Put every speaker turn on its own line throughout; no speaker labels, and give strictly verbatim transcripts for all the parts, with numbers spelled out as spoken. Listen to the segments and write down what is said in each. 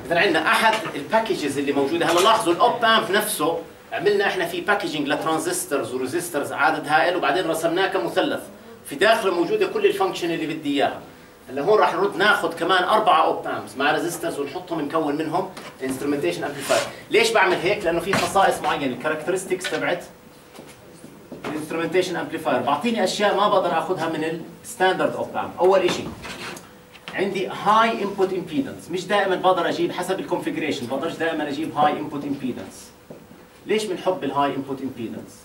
اذا عندنا احد الباكجز اللي موجوده. هلا لاحظوا الاوب امب نفسه عملنا احنا في باكجينج لترانزستورز وريزيسترز عدد هائل، وبعدين رسمناه كمثلث في داخله موجوده كل الفانكشن اللي بدي اياها. هلا هون راح نرد ناخذ كمان اربعه اوب امبس مع ريزيسترز ونحطهم نكون منهم انسترومنتيشن امبليفاير. ليش بعمل هيك؟ لانه في خصائص معينه، الكاركترستكس تبعت الانسترومنتيشن امبليفاير بعطيني اشياء ما بقدر اخذها من الستاندرد اوب امب. اول شيء عندي هاي انبوت امبيدنس، مش دائما بقدر اجيب حسب الكونفيجريشن، بقدرش دائما اجيب هاي انبوت امبيدنس. ليش بنحب الهاي انبوت امبيدنس؟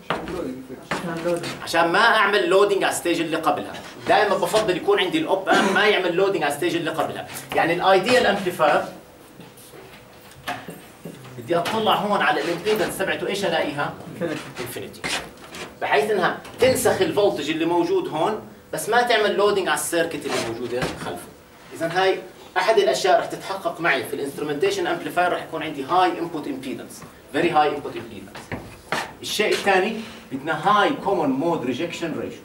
عشان ما اعمل لودنج على الستيج اللي قبلها. دائما بفضل يكون عندي الاوب امب ما يعمل لودنج على الستيج اللي قبلها. يعني الايديال امبليفاير بدي اطلع هون على الامبيدنس تبعته، ايش الاقيها؟ انفينيتي، بحيث انها تنسخ الفولتج اللي موجود هون بس ما تعمل لودنج على السيركت اللي موجوده خلفه. اذا هاي احد الاشياء رح تتحقق معي في الانسترومنتيشن امبليفاير، رح يكون عندي هاي انبوت امبيدنس، فيري هاي انبوت امبيدنس. الشيء الثاني بدنا هاي كومن مود ريجكشن ريشيو.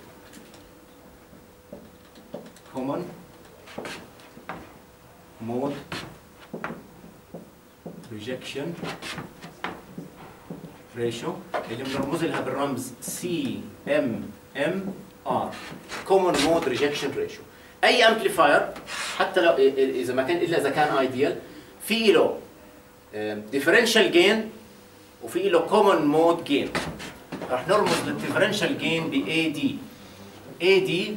كومن مود ريجكشن ريشيو اللي بنرمز لها بالرمز سي ام ام ار، كومن مود ريجكشن ريشيو. اي امبليفاير حتى لو اذا ما كان الا اذا كان ايديال في له ديفرنشال جين وفي له كومن مود جين. رح نرمز للديفرنشال جين ب اي دي. اي دي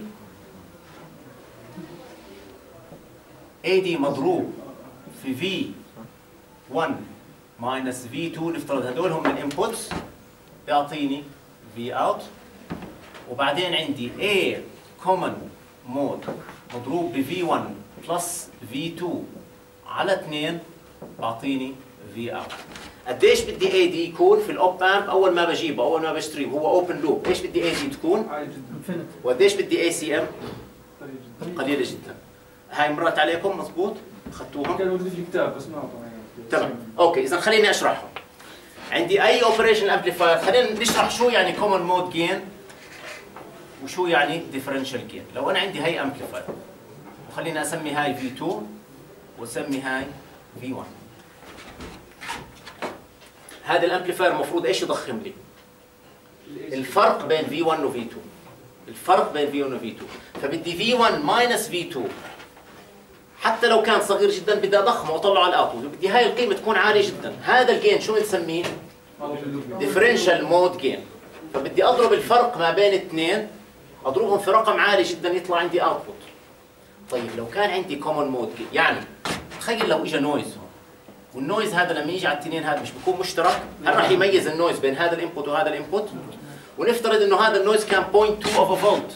اي دي مضروب في في واحد ماينس في اثنين، نفترض هدول هم الانبوتس، بيعطيني في اوت. وبعدين عندي A common mode مضروب ب في واحد بلس في اثنين على اثنين بعطيني في اوت. قديش بدي اي دي يكون في الاوب امب اول ما بجيبه اول ما بشتريه؟ هو اوبن لوب، ايش بدي اي دي تكون؟ عالي جدا. وقديش بدي اي سي ام؟ قليله جدا. هاي مرت عليكم مضبوط؟ اخذتوها؟
كان موجود في الكتاب بس ما
تمام. اوكي اذا خليني اشرحهم. عندي اي اوبريشن امبليفاير، خلينا نشرح شو يعني كومن مود جين وشو يعني ديفرنشال جين. لو انا عندي هاي امبليفاير وخليني اسمي هاي في اثنين واسمي هاي في واحد، هذا الامبليفاير المفروض ايش يضخم لي؟ الفرق بين في واحد وفي اثنين، الفرق بين في واحد وفي اثنين. فبدي في واحد ماينس في اثنين، حتى لو كان صغير جدا بدي اضخمه واطلعه على الاوتبوت، بدي هاي القيمه تكون عاليه جدا. هذا الجين شو بنسميه؟ ديفرنشال مود جين. فبدي اضرب الفرق ما بين اثنين، اضربهم في رقم عالي جدا يطلع عندي اوتبوت. طيب لو كان عندي كومن مود جين، يعني تخيل لو اجى نويز هون، والنويز هذا لما يجي على الاثنين هذا مش بيكون مشترك؟ هل راح يميز النويز بين هذا الانبوت وهذا الانبوت؟ ونفترض انه هذا النويز كان صفر فاصلة اثنين اوف فولت،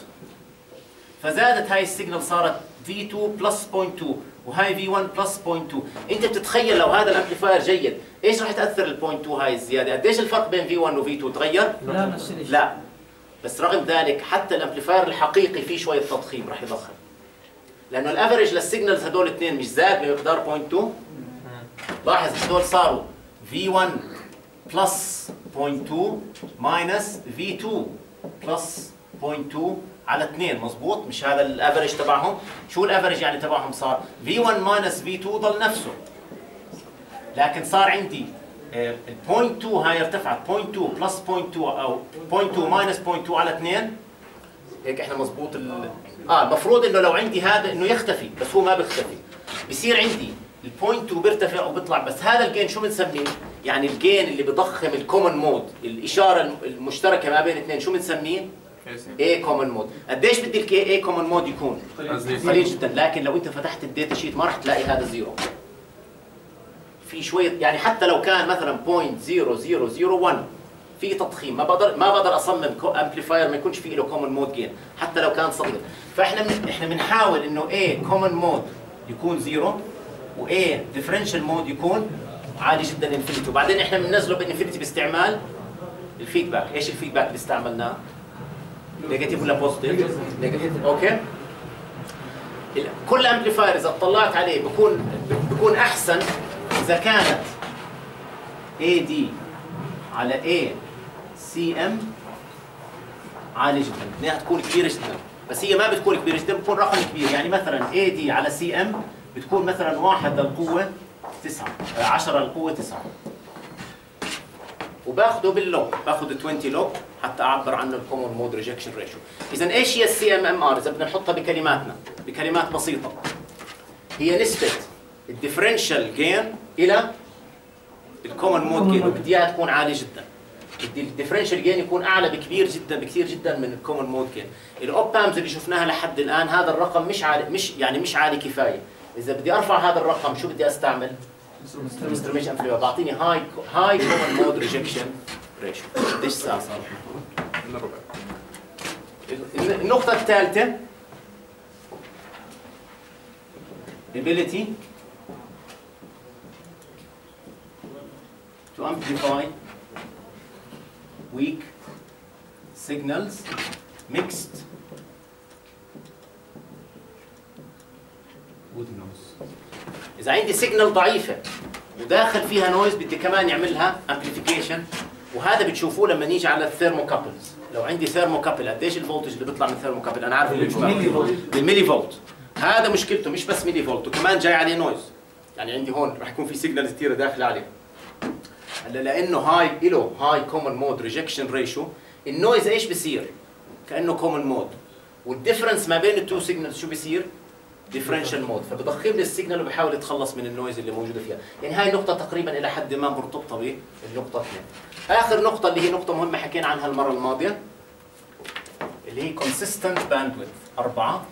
فزادت هاي السيجنال صارت في اثنين بلس صفر فاصلة اثنين وهاي في واحد بلس صفر فاصلة اثنين. انت بتتخيل لو هذا الامبليفاير جيد ايش راح تاثر ال صفر فاصلة اثنين هاي الزياده؟ قديش الفرق بين في واحد وفي اثنين تغير؟
لا نفس الشيء.
لا، بس رغم ذلك حتى الامبليفاير الحقيقي فيه شويه تضخيم راح يضخم، لانه الافرج للسيجنالز هدول الاثنين مش زاد بمقدار صفر فاصلة اثنين. لاحظ هدول صاروا في واحد بلس صفر فاصلة اثنين ماينس في اثنين بلس صفر فاصلة اثنين على اثنين، مضبوط؟ مش هذا الافرج تبعهم؟ شو الافرج يعني تبعهم صار؟ في واحد ماينس في اثنين ضل نفسه، لكن صار عندي ال صفر فاصلة اثنين هاي ارتفعت صفر فاصلة اثنين بلس صفر فاصلة اثنين او صفر فاصلة اثنين ماينس صفر فاصلة اثنين على اثنين. هيك احنا مضبوط ال... اه المفروض انه لو عندي هذا انه يختفي، بس هو ما بيختفي، بصير عندي ال صفر فاصلة اثنين بيرتفع وبيطلع. بس هذا الجين شو بنسميه؟ يعني الجين اللي بضخم الكومن مود، الاشاره المشتركه ما بين اثنين، شو بنسميه؟ A common mode. قديش بدي ال A common mode يكون؟ قليل جدا، لكن لو انت فتحت الداتا شيت ما راح تلاقي هذا زيرو. في شويه يعني حتى لو كان مثلا صفر فاصلة صفر صفر صفر واحد في تضخيم، ما بقدر ما بقدر اصمم امبليفاير ما يكونش فيه له common mode gain حتى لو كان صغير. فاحنا من احنا بنحاول انه A common mode يكون زيرو و A differential mode يكون عالي جدا انفينيتي، وبعدين احنا بننزله بالانفينيتي باستعمال الفيدباك. ايش الفيدباك اللي استعملناه؟ نيجاتيف ولا بوزيتيف؟ نيجاتيف. اوكي. كل امبليفاير اذا اطلعت عليه بكون بكون احسن اذا كانت اي دي على اي سي ام عالي جدا، انها تكون كبيره جدا، بس هي ما بتكون كبيره جدا، بتكون رقم كبير. يعني مثلا اي دي على سي ام بتكون مثلا واحد للقوه تسعة عشرة القوة تسعة، وباخده باللوج، باخد عشرين لوج حتى اعبر عنه الكومن مود ريجكشن ريشيو. اذا ايش هي السي ام ام ار؟ اذا بدنا نحطها بكلماتنا بكلمات بسيطه، هي نسبه الديفرنشال جين الى الكومن مود جين، وبدي اياها تكون عاليه جدا. بدي الديفرنشال جين يكون اعلى بكبير جدا بكثير جدا من الكومن مود جين. الاوبامز اللي شفناها لحد الان هذا الرقم مش عالي، مش يعني مش عالي كفايه. اذا بدي ارفع هذا الرقم شو بدي استعمل؟ انسترومنتيشن امبليفاير بعطيني هاي هاي كومن مود ريجكشن ريشيو. قديش ساعه صار؟
الا ربع.
النقطه الثالثه ability to amplify weak signals mixed with noise. إذا عندي سيجنال ضعيفة وداخل فيها نويز بدي كمان يعملها امبليفيكيشن، وهذا بتشوفوه لما نيجي على الثيرموكابلز. لو عندي ثيرموكابل قديش الفولتج اللي بيطلع من الثيرموكابل؟ أنا عارف بالملي فولت. هذا مشكلته مش بس ملي فولت، وكمان جاي عليه نويز. يعني عندي هون راح يكون في سيجنالز كثيرة داخلة عليه. هلا لانه هاي له هاي كومن مود ريجكشن ريشيو، النويز ايش بصير؟ كانه كومن مود، والديفرنس ما بين التو سيجنالز شو بصير؟ ديفرنشال مود، فبضخم لي السيجنال وبحاول يتخلص من النويز اللي موجوده فيها. يعني هاي النقطه تقريبا الى حد ما مرتبطه بالنقطه اثنين. اخر نقطه اللي هي نقطه مهمه حكينا عنها المره الماضيه اللي هي consistent bandwidth أربعة.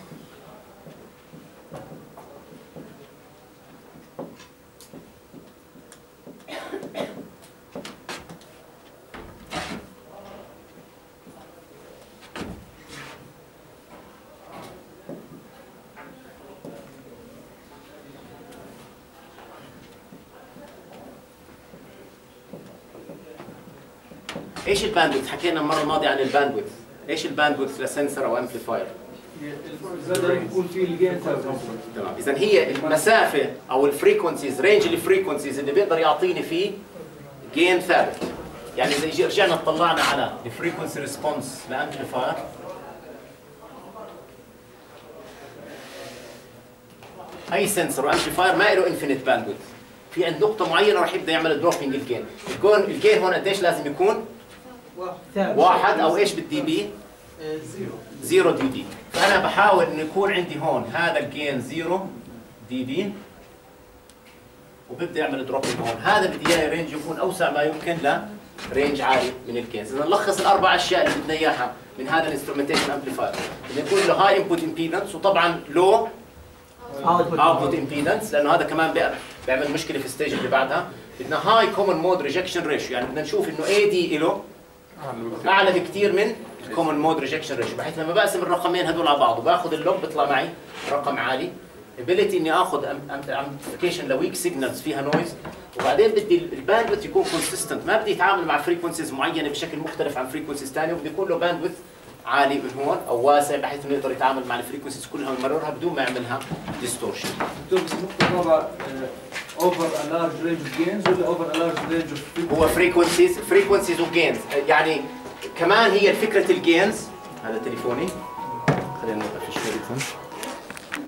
ايش الباندويث؟ حكينا المره الماضيه عن الباندويث. ايش الباندويث لسنسر او امبليفاير؟
يكون في الجين ثابت.
تمام، اذا هي المسافه او الفريكونسيز، رينج الفريكونسيز اللي بيقدر يعطيني فيه جين ثابت. يعني اذا يجي رجعنا اطلعنا على الفريكونسي ريسبونس لامبليفاير، اي سنسر وامبليفاير ما له انفينيت باندويث. في عند نقطه معينه راح يبدا يعمل دروبينج الجين. الجين الجين هون قديش لازم يكون؟ واحد او ايش بالدي بي؟
زيرو
زيرو دي بي. فانا بحاول انه يكون عندي هون هذا الجين زيرو دي بي، وببدا يعمل دروبينج هون. هذا بدي اياه رينج يكون اوسع ما يمكن لرينج عالي من الجينز. اذا نلخص الاربع اشياء اللي بدنا اياها من هذا الانسترومنتيشن امبليفاير، انه يكون له هاي انبوت امبيدنس، وطبعا لو اوتبوت امبيدنس، لانه هذا كمان بيعمل مشكله في الستيج اللي بعدها. بدنا هاي كومن مود ريجكشن ريشيو، يعني بدنا نشوف انه اي دي له اعلى بكثير من الكومن مود ريجكشن ريشيو، بحيث لما بقسم الرقمين هذول على بعض وباخذ اللوج بيطلع معي رقم عالي. ابيليتي اني اخذ امبليفيكيشن لويك سيجنالز فيها نويز، وبعدين بدي الباندويث يكون كونسيستنت، ما بدي يتعامل مع فريكونسيز معينه بشكل مختلف عن فريكونسيز ثانيه، وبدي يكون له باندويث عالي من هون او واسع بحيث انه يقدر يتعامل مع الفريكونسيز كلها ويمررها بدون ما يعملها ديستورشن.
دكتور بس النقطة الرابعة اوفر ا لارج رينج اوف جينز ولا اوفر ا لارج رينج اوف
هو فريكونسيز فريكونسيز وجينز، يعني كمان هي فكره الجينز. هذا تليفوني، خلينا نوقف شوي.